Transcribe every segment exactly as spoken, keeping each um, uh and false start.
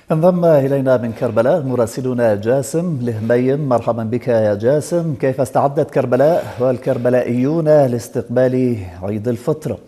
انضم إلينا من كربلاء مراسلنا جاسم الهميم. مرحبا بك يا جاسم، كيف استعدت كربلاء والكربلائيون لاستقبال عيد الفطر؟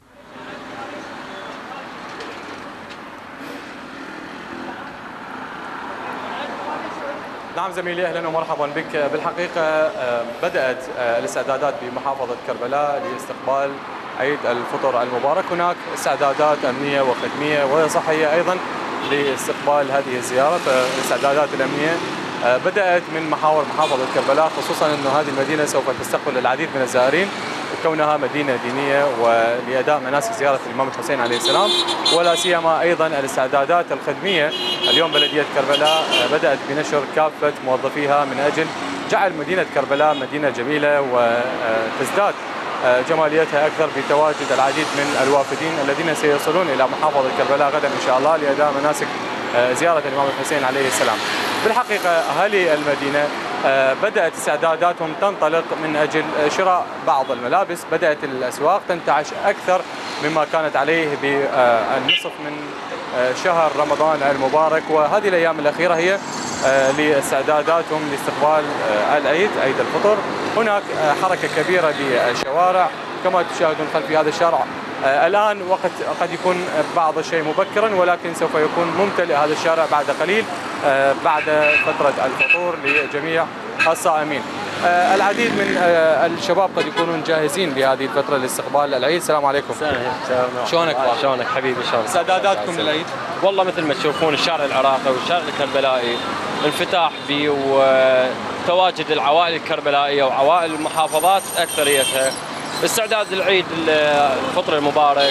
نعم زميلي، اهلا ومرحبا بك. بالحقيقه بدات الاستعدادات بمحافظه كربلاء لاستقبال عيد الفطر المبارك. هناك استعدادات امنيه وخدميه وصحيه ايضا لاستقبال هذه الزياره. فالاستعدادات الامنيه بدات من محاور محافظه كربلاء، خصوصا انه هذه المدينه سوف تستقبل العديد من الزائرين كونها مدينه دينيه ولاداء مناسك زياره الامام الحسين عليه السلام، ولا سيما ايضا الاستعدادات الخدميه. اليوم بلديه كربلاء بدات بنشر كافه موظفيها من اجل جعل مدينه كربلاء مدينه جميله وتزداد جماليتها اكثر بتواجد العديد من الوافدين الذين سيصلون الى محافظه كربلاء غدا ان شاء الله لاداء مناسك زياره الامام الحسين عليه السلام. بالحقيقه اهالي المدينه بدات استعداداتهم تنطلق من اجل شراء بعض الملابس. بدات الاسواق تنتعش اكثر مما كانت عليه بالنصف من شهر رمضان المبارك، وهذه الايام الاخيره هي لاستعداداتهم لاستقبال العيد، عيد الفطر. هناك حركه كبيره بالشوارع كما تشاهدون خلفي هذا الشارع. الآن وقت قد يكون بعض الشيء مبكرا، ولكن سوف يكون ممتلئ هذا الشارع بعد قليل بعد فترة الفطور لجميع الصائمين. العديد من الشباب قد يكونون جاهزين لهذه الفترة لاستقبال العيد. السلام عليكم. شلونك؟ شلونك حبيبي؟ شلونك؟ استعداداتكم للعيد؟ والله مثل ما تشوفون الشارع العراقي والشارع الكربلائي انفتاح به، وتواجد العوائل الكربلائية وعوائل المحافظات أكثريتها استعداد العيد الفطر المبارك.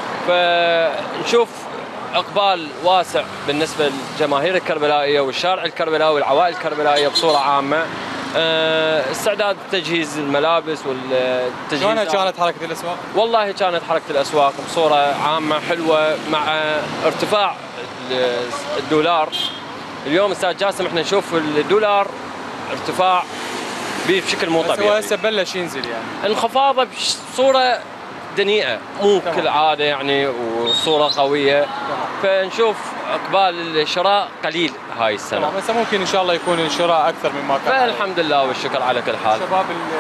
فنشوف اقبال واسع بالنسبه للجماهير الكربلائيه والشارع الكربلائي والعوائل الكربلائيه بصوره عامه. استعداد تجهيز الملابس والتجهيز. شلون كانت حركه الاسواق؟ والله كانت حركه الاسواق بصوره عامه حلوه مع ارتفاع الدولار. اليوم استاذ جاسم احنا نشوف الدولار ارتفاع بشكل مو طبيعي. هو هسه بلش ينزل يعني انخفاضه بصوره دنيئه مو كالعاده يعني وصوره قويه. فنشوف اقبال الشراء قليل هاي السنه، بس ممكن ان شاء الله يكون الشراء اكثر مما كان. الحمد لله والشكر على كل حال. شباب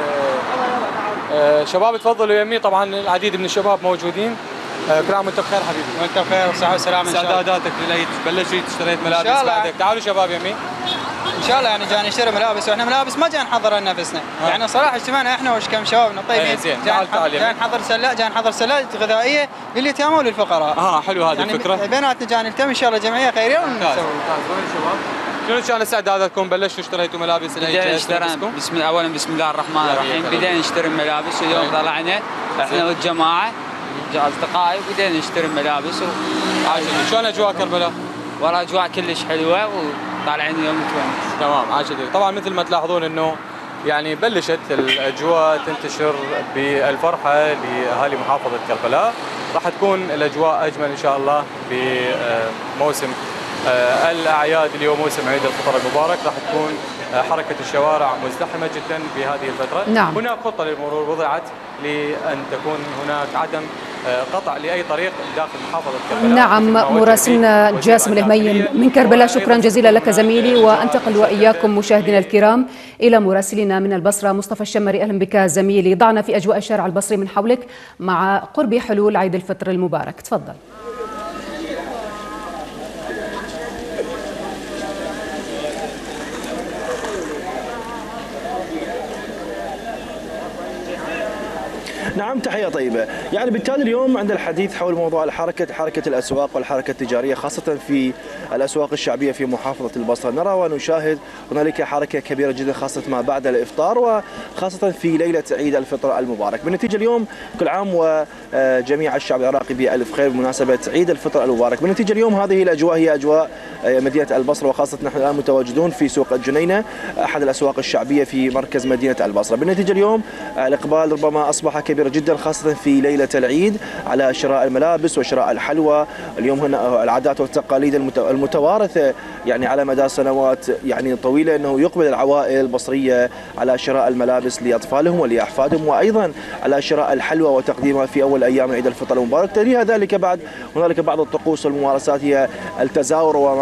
شباب تفضلوا يمي، طبعا العديد من الشباب موجودين. كل عام وانت بخير حبيبي. وانت بخير وصحه وسلامه. استعداداتك للعيد بلشت اشتريت ملابس بعدك؟ تعالوا شباب يمي. ان شاء الله يعني جاي نشتري ملابس، واحنا ملابس ما جاي نحضر لنفسنا، يعني صراحه اجتمعنا احنا وش كم شبابنا الطيبين. زين تعال تعال جاي نحضر سلات، جاي نحضر سلات غذائيه لليتامى وللفقراء. اه حلو هذه يعني الفكره. بيناتنا جاي نلتمي ان شاء الله جمعيه خيريه ونسوي. ممتاز ممتاز. وين الشباب؟ شنو كان استعداداتكم؟ بلشتوا اشتريتوا ملابس العيد؟ بسم اولا بسم الله الرحمن الرحيم. بدينا نشتري ملابس اليوم، طلعنا احنا والجماعه اصدقائي بدينا نشتري ملابس. شلون اجواء كربلاء؟ والله اجواء كلش حلوه وطالعين اليوم متونس. تمام عاشت. طبعا مثل ما تلاحظون انه يعني بلشت الاجواء تنتشر بالفرحه لاهالي محافظه كربلاء. راح تكون الاجواء اجمل ان شاء الله بموسم الاعياد. اليوم موسم عيد الفطر المبارك، راح تكون حركه الشوارع مزدحمه جدا بهذه الفتره. نعم. هناك خطه للمرور وضعت لان تكون هناك عدم قطع لاي طريق داخل محافظه كربلاء. نعم مراسلنا جاسم الهميم من كربلاء، شكرا جزيلا لك زميلي. وانتقل واياكم مشاهدينا الكرام الى مراسلنا من البصره مصطفى الشمري. اهلا بك زميلي، ضعنا في اجواء الشارع البصري من حولك مع قرب حلول عيد الفطر المبارك، تفضل. نعم تحية طيبة. يعني بالتالي اليوم عند الحديث حول موضوع الحركة، حركة الأسواق والحركة التجارية خاصة في الأسواق الشعبية في محافظة البصرة. نرى ونشاهد هنالك حركة كبيرة جدا خاصة ما بعد الإفطار وخاصة في ليلة عيد الفطر المبارك. بالنتيجة اليوم كل عام وجميع الشعب العراقي بألف خير بمناسبة عيد الفطر المبارك. بالنتيجة اليوم هذه الأجواء هي أجواء مدينة البصرة، وخاصة نحن الآن متواجدون في سوق الجنينة أحد الأسواق الشعبية في مركز مدينة البصرة. بالنتيجة اليوم الإقبال ربما أصبح كبير جدا خاصة في ليلة العيد على شراء الملابس وشراء الحلوى. اليوم هنا العادات والتقاليد المتوارثة يعني على مدى سنوات يعني طويلة أنه يقبل العوائل البصرية على شراء الملابس لأطفالهم ولأحفادهم، وأيضا على شراء الحلوى وتقديمها في أول أيام عيد الفطر المبارك. تليها ذلك بعد هنالك بعض الطقوس والممارسات هي التزاور وما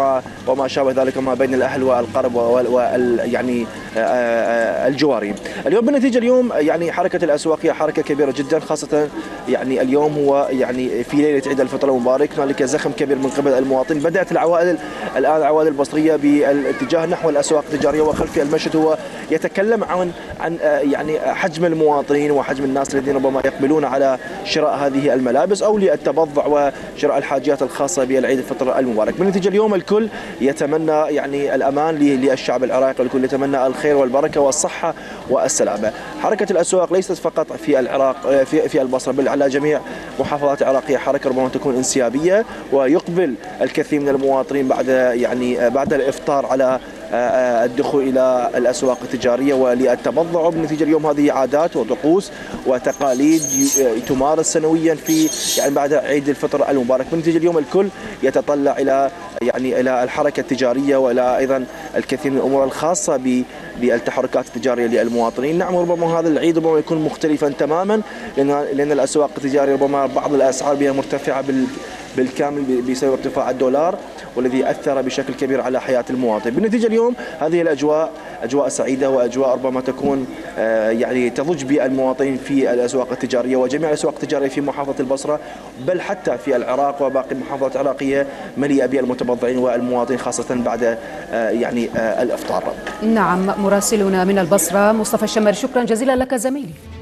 وما وما شابه ذلك وما بين الاهل والقرب وال يعني الجواري. اليوم بالنتيجه اليوم يعني حركه الاسواق هي حركه كبيره جدا، خاصه يعني اليوم هو يعني في ليله عيد الفطر المبارك، هنالك زخم كبير من قبل المواطنين. بدات العوائل الان العوائل البصريه بالاتجاه نحو الاسواق التجاريه، وخلفي المشهد هو يتكلم عن عن يعني حجم المواطنين وحجم الناس الذين ربما يقبلون على شراء هذه الملابس او للتبضع وشراء الحاجيات الخاصه بالعيد الفطر المبارك. بالنتيجه اليوم الكل يتمنى يعني الامان للشعب العراقي، والكل يتمنى الخير والبركه والصحه والسلامه. حركه الاسواق ليست فقط في العراق في في البصره، بل على جميع محافظات العراقيه حركه ربما تكون انسيابيه، ويقبل الكثير من المواطنين بعد يعني بعد الافطار على الدخول الى الاسواق التجاريه وللتبضع. بالنتيجه اليوم هذه عادات وطقوس وتقاليد تمارس سنويا في يعني بعد عيد الفطر المبارك. بالنتيجه اليوم الكل يتطلع الى يعني الى الحركه التجاريه والى ايضا الكثير من الامور الخاصه بالتحركات التجاريه للمواطنين. نعم ربما هذا العيد ربما يكون مختلفا تماما، لان لان الاسواق التجاريه ربما بعض الاسعار بها مرتفعه بالكامل بسبب ارتفاع الدولار، والذي اثر بشكل كبير على حياه المواطن. بالنتيجه اليوم هذه الاجواء اجواء سعيده واجواء ربما تكون يعني تضج بالمواطنين في الاسواق التجاريه، وجميع الاسواق التجاريه في محافظه البصره بل حتى في العراق وباقي المحافظات العراقيه مليئه بالمتبضعين والمواطنين خاصه بعد يعني الافطار. نعم، مراسلنا من البصره مصطفى الشمري، شكرا جزيلا لك زميلي.